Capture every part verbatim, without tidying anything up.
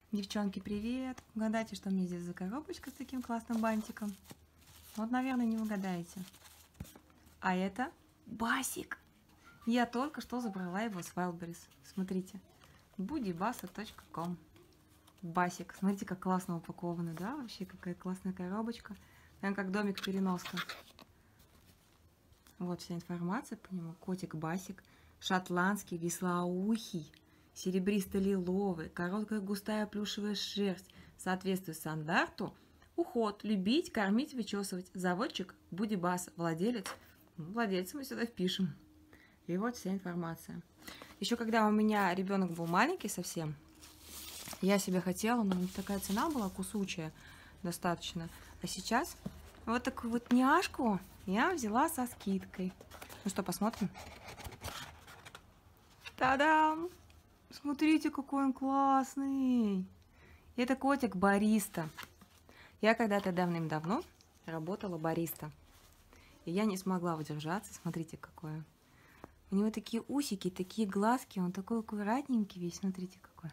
Девчонки, привет! Угадайте, что мне здесь за коробочка с таким классным бантиком? Вот, наверное, не угадаете. А это басик. Я только что забрала его с Wildberries. Смотрите, будибаса точка ком. Басик. Смотрите, как классно упаковано, да? Вообще, какая классная коробочка. Прям как домик-переноска. Вот вся информация по нему. Котик басик. Шотландский, вислоухий. Серебристо-лиловый, короткая густая плюшевая шерсть, соответствует стандарту. Уход, любить, кормить, вычесывать. Заводчик будибас, владелец. Владельца мы сюда впишем. И вот вся информация. Еще когда у меня ребенок был маленький совсем, я себе хотела, но такая цена была кусучая достаточно. А сейчас вот такую вот няшку я взяла со скидкой. Ну что, посмотрим? Та-дам! Смотрите, какой он классный! Это котик бариста. Я когда-то давным-давно работала бариста. И я не смогла удержаться. Смотрите, какое. У него такие усики, такие глазки. Он такой аккуратненький весь. Смотрите, какой.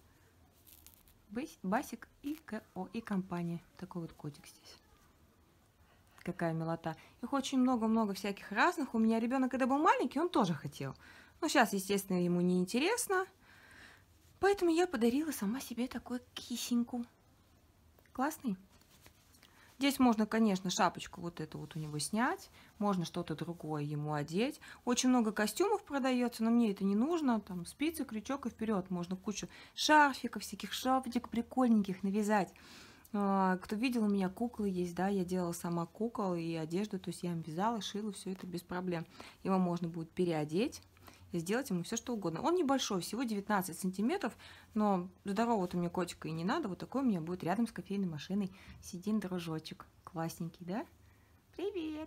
Басик и ко и компания. Такой вот котик здесь. Какая милота. Их очень много-много всяких разных. У меня ребенок, когда был маленький, он тоже хотел. Но сейчас, естественно, ему не интересно. Поэтому я подарила сама себе такой кисеньку. Классный. Здесь можно, конечно, шапочку вот эту вот у него снять. Можно что-то другое ему одеть. Очень много костюмов продается, но мне это не нужно. Там спицы, крючок и вперед. Можно кучу шарфиков, всяких шапочек прикольненьких навязать. Кто видел, у меня куклы есть, да, я делала сама кукол и одежду. То есть я им вязала, шила, все это без проблем. Его можно будет переодеть. И сделать ему все, что угодно. Он небольшой, всего девятнадцать сантиметров, но здорового-то мне котика и не надо. Вот такой у меня будет рядом с кофейной машиной. Сидим, дружочек. Классненький, да? Привет!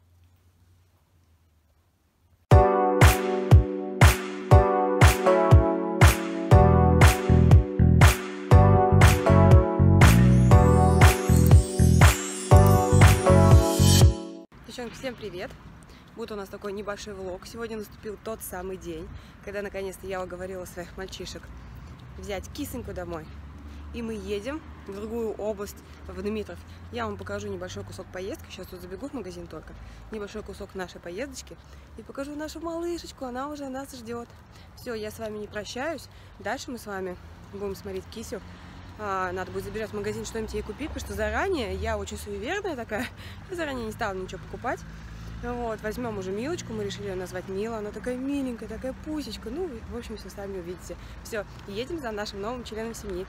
Девчонки, всем привет! Вот у нас такой небольшой влог. Сегодня наступил тот самый день, когда наконец-то я уговорила своих мальчишек взять кисоньку домой. И мы едем в другую область, в Дмитров. Я вам покажу небольшой кусок поездки. Сейчас тут забегу в магазин только. Небольшой кусок нашей поездочки. И покажу нашу малышечку. Она уже нас ждет. Все, я с вами не прощаюсь. Дальше мы с вами будем смотреть кисю. Надо будет забежать в магазин, что-нибудь ей купить, потому что заранее, я очень суеверная такая, я заранее не стала ничего покупать. Вот, возьмем уже Милочку, мы решили ее назвать Мила, она такая миленькая, такая пусечка, ну, в общем, все сами увидите. Все, едем за нашим новым членом семьи.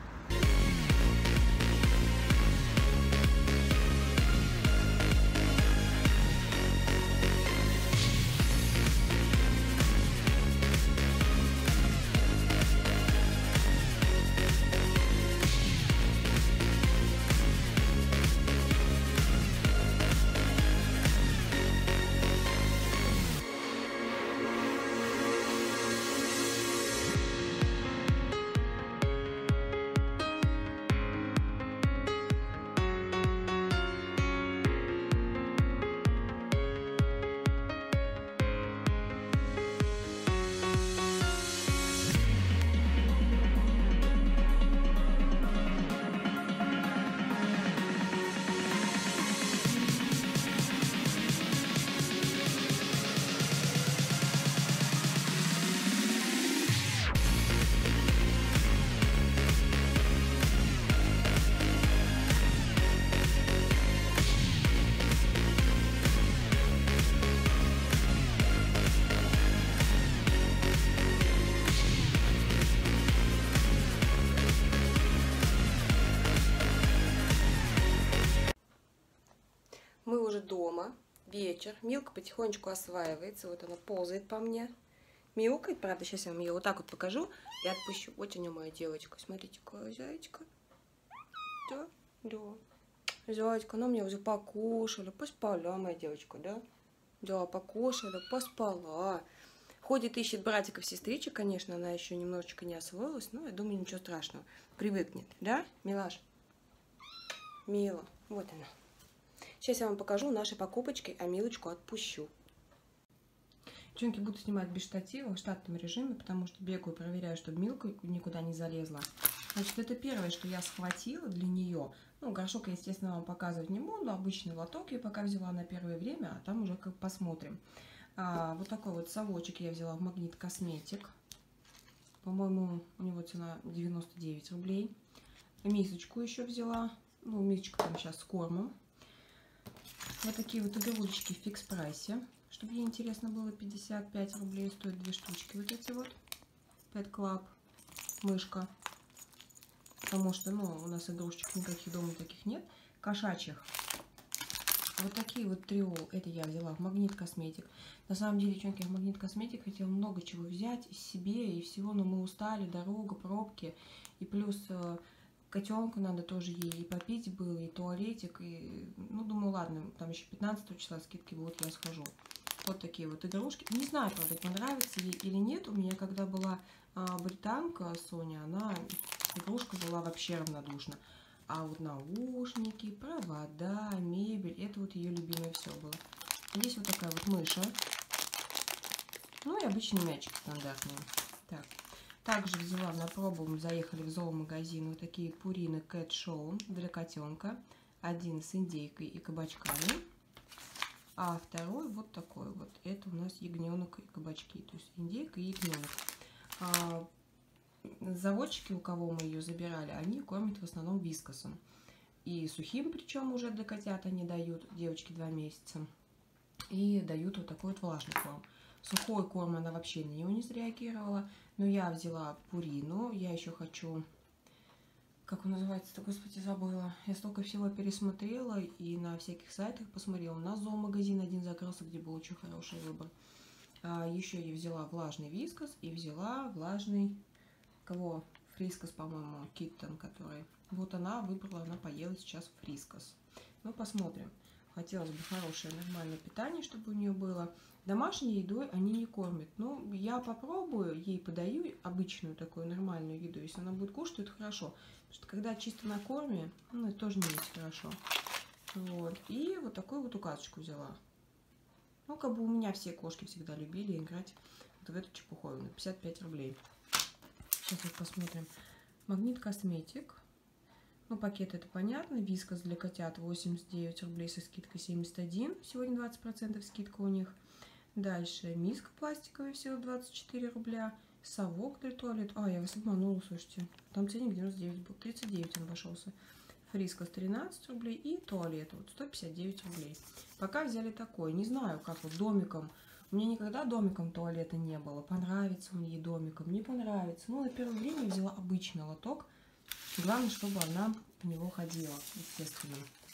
Мы уже дома, вечер, Милка потихонечку осваивается, вот она ползает по мне, мяукает, правда, сейчас я вам ее вот так вот покажу и отпущу. Вот у нее моя девочка, смотрите, какая зайчка, да, да, зайчка, она меня уже покушала, поспала моя девочка, да, да, покушала, поспала, ходит, ищет братиков, сестричек, конечно, она еще немножечко не освоилась, но я думаю, ничего страшного, привыкнет, да, милаш, Мила, вот она. Сейчас я вам покажу наши покупочки, а Милочку отпущу. Девчонки, буду снимать без штатива в штатном режиме, потому что бегаю, проверяю, чтобы Милка никуда не залезла. Значит, это первое, что я схватила для нее. Ну, горшок я, естественно, вам показывать не буду. Обычный лоток я пока взяла на первое время, а там уже как посмотрим. А, вот такой вот совочек я взяла в Магнит Косметик. По-моему, у него цена девяносто девять рублей. Мисочку еще взяла. Ну, мисочка там сейчас с кормом. Вот такие вот игрушечки в фикс прайсе. Чтобы ей интересно было, пятьдесят пять рублей стоят две штучки. Вот эти вот. Pet Club. Мышка. Потому что, ну, у нас игрушечек никаких дома таких нет. Кошачьих. Вот такие вот трио. Это я взяла в Магнит Косметик. На самом деле, девчонки, в Магнит Косметик хотела много чего взять из себе и всего, но мы устали. Дорога, пробки. И плюс э, котенку надо тоже ей и попить было, и туалетик. И, ну, думаю, ладно, там еще пятнадцатого числа скидки будут, я схожу. Вот такие вот игрушки. Не знаю, правда, понравится ей или нет. У меня, когда была а, британка Соня, она... Игрушка была вообще равнодушна. А вот наушники, провода, мебель, это вот ее любимое все было. Здесь вот такая вот мыша. Ну и обычный мячик стандартный. Так. Также взяла на пробу, мы заехали в зоомагазин, вот такие Purina Cat Show для котенка. Один с индейкой и кабачками. А второй вот такой вот. Это у нас ягненок и кабачки. То есть индейка и ягненок. А, заводчики, у кого мы ее забирали, они кормят в основном вискосом. И сухим, причем уже для котят они дают, девочки два месяца. И дают вот такой вот влажный корм. Сухой корм она вообще на него не среагировала. Но я взяла Пурину. Я еще хочу... Как он называется-то, господи, забыла. Я столько всего пересмотрела и на всяких сайтах посмотрела. У нас зоомагазин один закрылся, где был очень хороший выбор. А еще я взяла влажный вискос и взяла влажный... Кого? Фрискос, по-моему, Киттон, который. Вот она выбрала, она поела сейчас Фрискос. Ну, посмотрим. Хотелось бы хорошее, нормальное питание, чтобы у нее было. Домашней едой они не кормят. Ну, я попробую, ей подаю обычную такую нормальную еду. Если она будет кушать, то это хорошо. Потому что когда чисто на корме, ну, это тоже не есть хорошо. Вот. И вот такую вот указочку взяла. Ну, как бы у меня все кошки всегда любили играть вот в эту чепуховину. пятьдесят пять рублей. Сейчас вот посмотрим. Магнит Косметик. Ну, пакет это понятно. Вискас для котят восемьдесят девять рублей со скидкой семьдесят один. Сегодня двадцать процентов скидка у них. Дальше миска пластиковая всего двадцать четыре рубля. Совок для туалета. А, я вас обманула, слушайте. Там ценник девяносто девять был. тридцать девять он обошелся. Фрискос тринадцать рублей. И туалет вот сто пятьдесят девять рублей. Пока взяли такой. Не знаю, как вот домиком. У меня никогда домиком туалета не было. Понравится мне домиком, не понравится. Ну, на первое время я взяла обычный лоток. Главное, чтобы она в него ходила, естественно.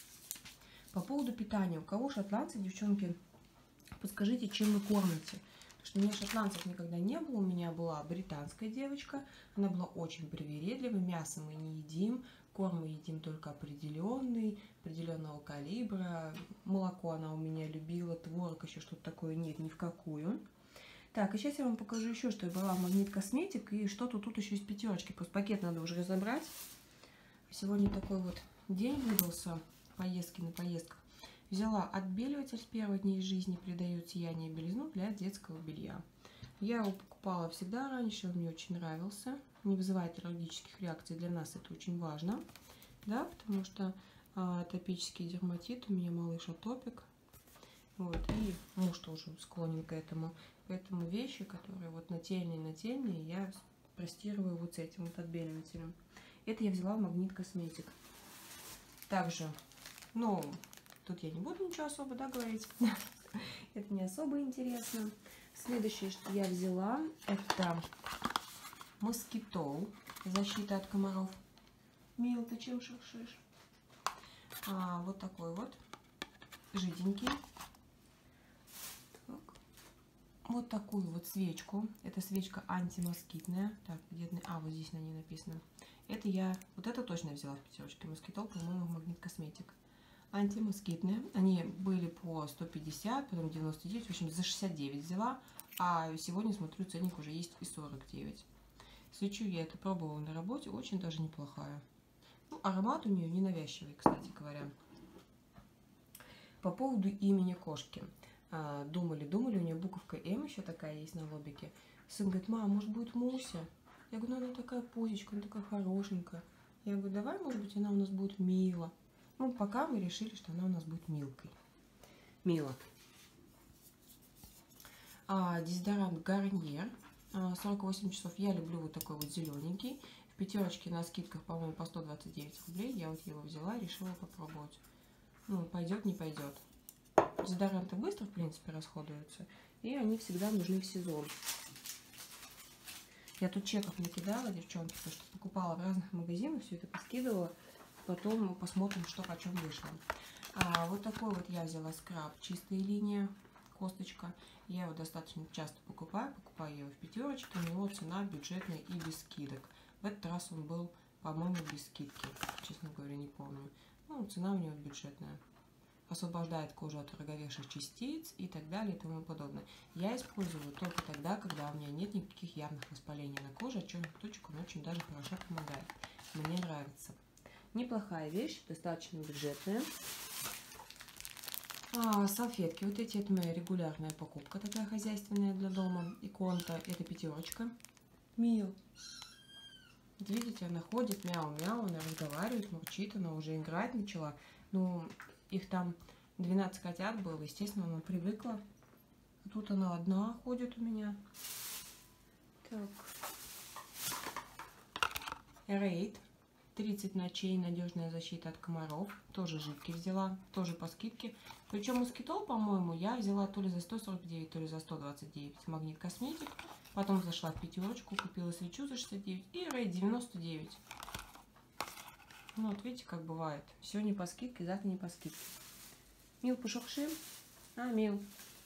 По поводу питания. У кого шотландцы, девчонки, подскажите, чем вы кормите? Потому что у меня шотландцев никогда не было. У меня была британская девочка. Она была очень привередливой. Мясо мы не едим. Корм мы едим только определенный, определенного калибра. Молоко она у меня любила, творог, еще что-то такое нет, ни в какую. Так, и сейчас я вам покажу еще, что я брала в Магнит Косметик. И что-то тут еще из пятерочки. Просто пакет надо уже разобрать. Сегодня такой вот день выдался. Поездки на поездках. Взяла отбеливатель с первых дней жизни, придает сияние и белизну для детского белья. Я его покупала всегда раньше, он мне очень нравился. Не вызывает аллергических реакций, для нас это очень важно. Да, потому что а, атопический дерматит, у меня малыш атопик. Вот, и муж тоже склонен к этому. Поэтому вещи, которые вот нательные-нательные, я простирую вот с этим вот отбеливателем. Это я взяла в Магнит Косметик. Также, ну, тут я не буду ничего особо, да, говорить. Это не особо интересно. Следующее, что я взяла, это москитол, защита от комаров. Мил, ты чем шуршишь? А, вот такой вот, жиденький. Так. Вот такую вот свечку. Это свечка антимоскитная. Так, где... А, вот здесь на ней написано. Это я, вот это точно взяла в пятерочке. Москитол, по-моему, в Магнит Косметик. Антимоскитные. Они были по сто пятьдесят, потом девяносто девять, в общем, за шестьдесят девять взяла. А сегодня, смотрю, ценник уже есть и сорок девять. Свечу я это пробовала на работе, очень даже неплохая. Ну, аромат у нее ненавязчивый, кстати говоря. По поводу имени кошки. Думали, думали, у нее буковка М еще такая есть на лобике. Сын говорит: мам, может будет Муся? Я говорю, ну она такая пузечка, она такая хорошенькая. Я говорю, давай, может быть, она у нас будет Мила. Ну, пока мы решили, что она у нас будет Милкой. Мила. А, дезодорант Гарниер. А, сорок восемь часов. Я люблю вот такой вот зелененький. В пятерочке на скидках, по-моему, по сто двадцать девять рублей. Я вот его взяла, решила попробовать. Ну, пойдет, не пойдет. Дезодоранты быстро, в принципе, расходуются. И они всегда нужны в сезон. Я тут чеков накидала, девчонки, потому что покупала в разных магазинах, все это поскидывала. Потом посмотрим, что почем вышло. А, вот такой вот я взяла скраб, чистая линия, косточка. Я его достаточно часто покупаю, покупаю его в пятерочке. У него цена бюджетная и без скидок. В этот раз он был, по-моему, без скидки, честно говоря, не помню. Ну, цена у него бюджетная. Освобождает кожу от роговевших частиц и так далее и тому подобное. Я использую только тогда, когда у меня нет никаких явных воспалений на коже, от черных точек он очень даже хорошо помогает. Мне нравится. Неплохая вещь, достаточно бюджетная. А, салфетки. Вот эти, это моя регулярная покупка, такая хозяйственная для дома. Иконта, это пятерочка. Мил. Вот видите, она ходит, мяу-мяу, она разговаривает, мурчит, она уже играть начала. Ну, их там двенадцать котят было, естественно, она привыкла. А тут она одна ходит у меня. Так. Рейд. тридцать ночей, надежная защита от комаров. Тоже жидкий взяла, тоже по скидке. Причем москитол, по-моему, я взяла то ли за сто сорок девять, то ли за сто двадцать девять. Магнит Косметик. Потом зашла в пятерочку, купила свечу за шестьдесят девять и рейд девяносто девять. Ну вот видите, как бывает. Сегодня по скидке, завтра не по скидке. Мил, пошуршим? А, Мил.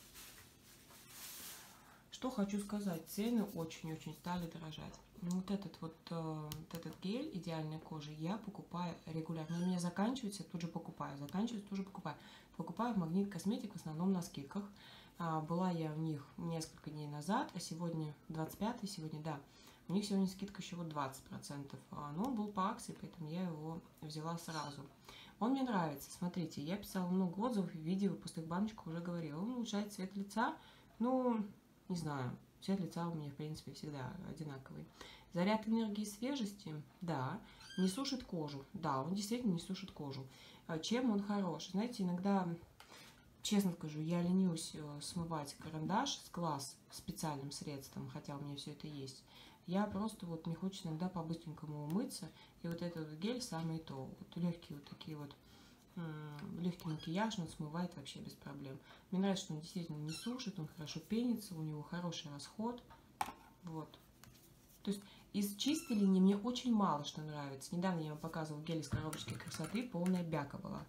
Что хочу сказать, цены очень-очень стали дорожать. Вот этот вот, э, вот этот гель идеальной кожи я покупаю регулярно. У меня заканчивается, я тут же покупаю. Заканчивается, тоже покупаю. Покупаю в Магнит Косметик в основном на скидках. А, была я у них несколько дней назад, а сегодня двадцать пятое, сегодня, да. У них сегодня скидка еще вот двадцать процентов. Но он был по акции, поэтому я его взяла сразу. Он мне нравится. Смотрите, я писала много отзывов и видео, пустых баночках уже говорила. Он улучшает цвет лица. Ну, не знаю. Цвет лица у меня, в принципе, всегда одинаковый. Заряд энергии и свежести, да. Не сушит кожу. Да, он действительно не сушит кожу. Чем он хорош? Знаете, иногда, честно скажу, я ленюсь смывать карандаш с глаз специальным средством, хотя у меня все это есть. Я просто вот не хочется иногда по-быстренькому умыться. И вот этот вот гель самый то. Вот легкие вот такие вот, легкий макияж он смывает вообще без проблем. Мне нравится, что он действительно не сушит, он хорошо пенится, у него хороший расход. Вот. То есть из чистой линии мне очень мало что нравится. Недавно я вам показывала гель из коробочки красоты, полная бяка была.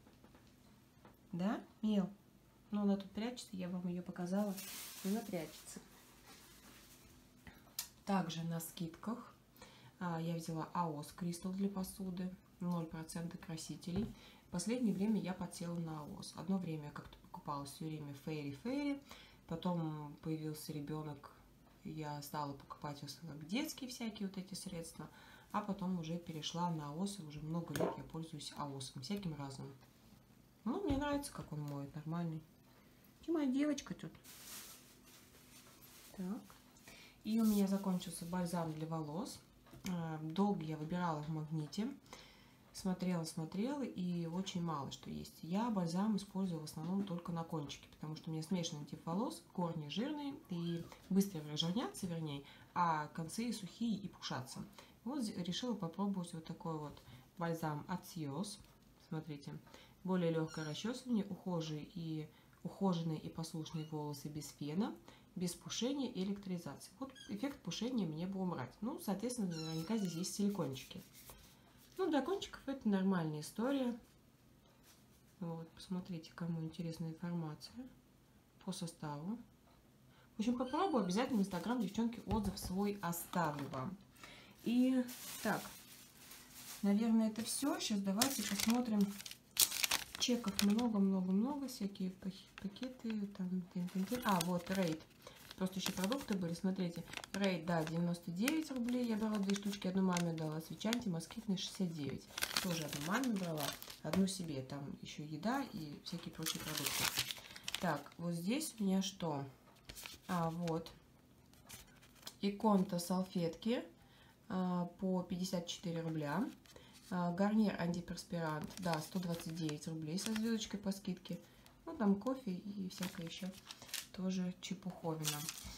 Да, Мил? Ну, она тут прячется, я вам ее показала. Она прячется. Также на скидках а, я взяла АОС Кристалл для посуды, ноль процентов красителей. В последнее время я подсела на АОС. Одно время я как-то покупала все время Фейри Фейри, потом появился ребенок, я стала покупать в основном детские всякие вот эти средства, а потом уже перешла на АОС, и уже много лет я пользуюсь АОСом, всяким разным. Ну, мне нравится, как он моет, нормальный. И моя девочка тут. Так. И у меня закончился бальзам для волос. Долго я выбирала в Магните. Смотрела, смотрела, и очень мало что есть. Я бальзам использую в основном только на кончике, потому что у меня смешанный тип волос, корни жирные и быстро жирнятся, вернее, а концы сухие и пушатся. Вот решила попробовать вот такой вот бальзам от Сиос. Смотрите, более легкое расчесывание, ухоженные и, ухоженные и послушные волосы без фена, без пушения и электризации. Вот эффект пушения мне бы убрать. Ну, соответственно, наверняка здесь есть силикончики. Ну, для кончиков это нормальная история. Вот, посмотрите, кому интересна информация по составу. В общем, попробую. Обязательно в Инстаграм, девчонки, отзыв свой оставлю вам. И так, наверное, это все. Сейчас давайте посмотрим. Чеков много-много-много. Всякие пакеты. Там, а, вот, рейд. Просто еще продукты были, смотрите. Рейд, да, девяносто девять рублей. Я брала две штучки, одну маме дала. Свеча антимоскитная шестьдесят девять. Тоже одну маме брала, одну себе. Там еще еда и всякие прочие продукты. Так, вот здесь у меня что? А, вот. Иконта салфетки. по пятьдесят четыре рубля. Гарнир антиперспирант, да, сто двадцать девять рублей со звездочкой по скидке. Ну, там кофе и всякое еще тоже чепуховина.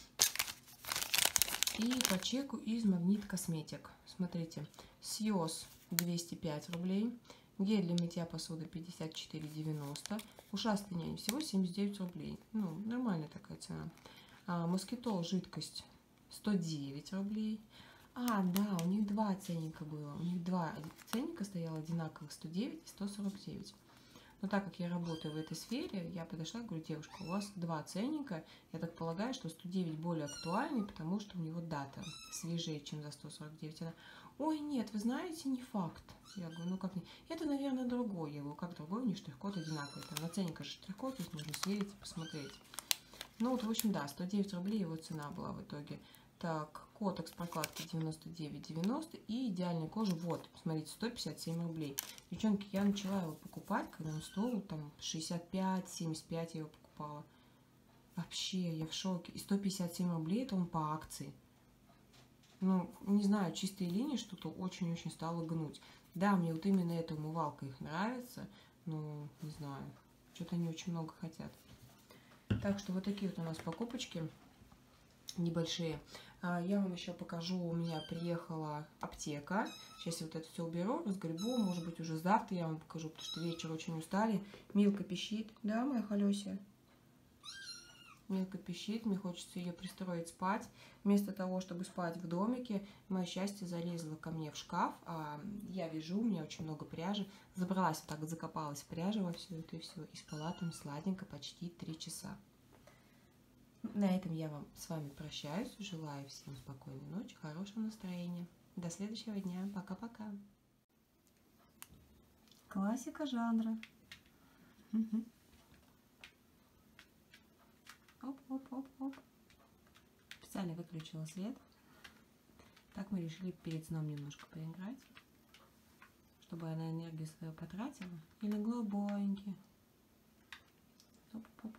И по чеку из Магнит Косметик. Смотрите, Сьюз двести пять рублей. Гель для мытья посуды пятьдесят четыре девяносто. Ушастый нянь всего семьдесят девять рублей. Ну, нормальная такая цена. А, Москитол жидкость сто девять рублей. А, да, у них два ценника было. У них два ценника стояло одинаковых, сто девять и сто сорок девять. Но так как я работаю в этой сфере, я подошла и говорю: девушка, у вас два ценника. Я так полагаю, что сто девять более актуальный, потому что у него дата свежее, чем за сто сорок девять. Она: ой, нет, вы знаете, не факт. Я говорю: ну как не? Это, наверное, другой. Я говорю: как другой? У них штрих-код одинаковый. Там на ценниках же штрих-код, то есть можно сверить и посмотреть. Ну вот, в общем, да, сто девять рублей его цена была в итоге. Так, котекс прокладки девяносто девять девяносто и идеальная кожа, вот, смотрите, сто пятьдесят семь рублей. Девчонки, я начала его покупать, когда он стоил там шестьдесят пять семьдесят пять, я его покупала. Вообще, я в шоке. И сто пятьдесят семь рублей, это он по акции. Ну, не знаю, чистые линии что-то очень-очень стало гнуть. Да, мне вот именно эта умывалка их нравится, но не знаю, что-то они очень много хотят. Так что вот такие вот у нас покупочки небольшие. Я вам еще покажу, у меня приехала аптека. Сейчас я вот это все уберу, разгребу, может быть уже завтра я вам покажу, потому что вечер очень устали. Милка пищит, да, моя Халёся? Милка пищит, мне хочется ее пристроить спать. Вместо того, чтобы спать в домике, мое счастье залезла ко мне в шкаф. А я вяжу, у меня очень много пряжи. Забралась вот так, закопалась в пряжу во все это и все. И спала там сладенько почти три часа. На этом я вам с вами прощаюсь. Желаю всем спокойной ночи, хорошего настроения. До следующего дня. Пока-пока. Классика жанра. Оп-оп-оп-оп. Специально выключила свет. Так мы решили перед сном немножко поиграть, чтобы она энергию свою потратила. И легла боеньки. Оп-оп-оп.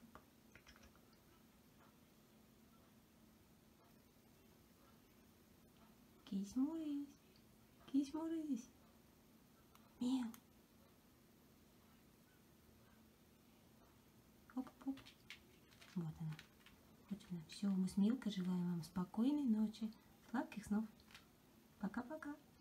Кись-мурись, кись-мурись. Мил. Оп-оп. Вот она. Вот она. Все, мы с Милкой желаем вам спокойной ночи, сладких снов. Пока-пока.